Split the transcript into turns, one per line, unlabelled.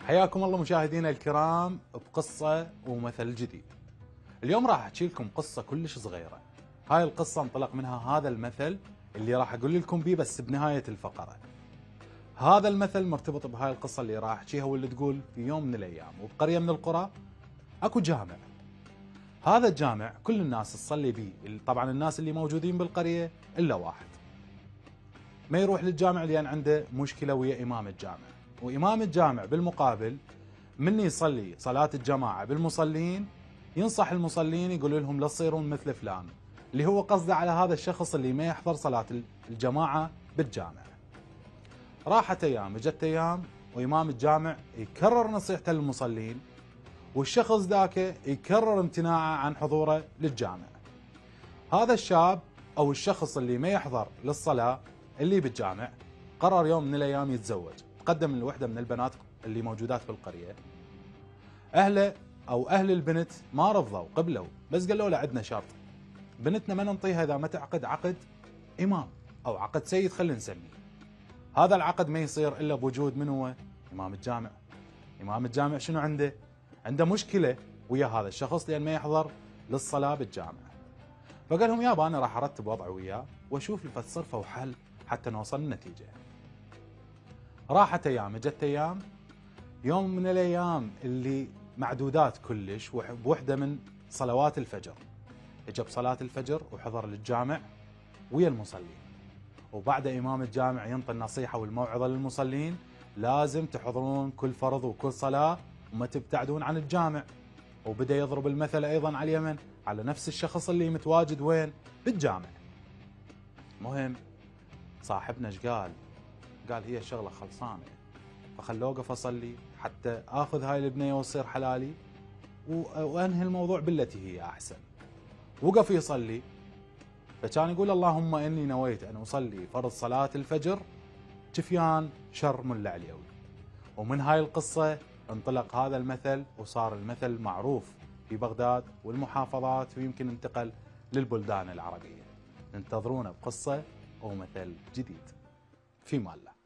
حياكم الله مشاهدينا الكرام بقصة ومثل جديد. اليوم راح احكي لكم قصة كلش صغيرة. هاي القصة انطلق منها هذا المثل اللي راح اقول لكم بيه بس بنهاية الفقرة. هذا المثل مرتبط بهاي القصة اللي راح احكيها واللي تقول في يوم من الايام وبقرية من القرى اكو جامع. هذا الجامع كل الناس تصلي بيه، طبعا الناس اللي موجودين بالقرية الا واحد ما يروح للجامع لان عنده مشكلة ويا امام الجامع، وإمام الجامع بالمقابل من يصلي صلاة الجماعة بالمصلين ينصح المصلين يقول لهم لا تصيرون مثل فلان، اللي هو قصده على هذا الشخص اللي ما يحضر صلاة الجماعة بالجامع. راحت أيام اجت أيام وإمام الجامع يكرر نصيحته للمصلين، والشخص ذاك يكرر امتناعه عن حضوره للجامع. هذا الشاب أو الشخص اللي ما يحضر للصلاة اللي بالجامع قرر يوم من الأيام يتزوج. قدم لوحدة من البنات اللي موجودات بالقرية، أهله أو أهل البنت ما رفضوا، قبلوا، بس قالوا له عندنا شرط، بنتنا ما ننطيها إذا ما تعقد عقد إمام أو عقد سيد خلينا نسميه. هذا العقد ما يصير إلا بوجود من هو؟ إمام الجامع. إمام الجامع شنو عنده؟ عنده مشكلة ويا هذا الشخص لأن ما يحضر للصلاة بالجامع. فقال لهم يابا أنا راح أرتب وضعي وياه وأشوف لي صرفة وحل حتى نوصل لنتيجة. راحت أيام اجت أيام، يوم من الأيام اللي معدودات كلش بوحدة من صلوات الفجر اجى بصلاة الفجر وحضر للجامع ويا المصلين، وبعد إمام الجامع ينطي النصيحة والموعظة للمصلين لازم تحضرون كل فرض وكل صلاة وما تبتعدون عن الجامع. وبدأ يضرب المثل أيضا على اليمن على نفس الشخص اللي متواجد وين؟ بالجامع. مهم صاحبنا ايش قال؟ قال هي الشغلة خلصانة، فخلو اوقف اصلي حتى اخذ هاي البنيه وتصير حلالي وانهي الموضوع بالتي هي احسن. وقف يصلي، فكان يقول اللهم اني نويت ان اصلي فرض صلاه الفجر جفيان شر ملا عليوي. ومن هاي القصه انطلق هذا المثل وصار المثل معروف في بغداد والمحافظات ويمكن انتقل للبلدان العربيه. انتظرونا بقصه ومثل جديد. في مال الله.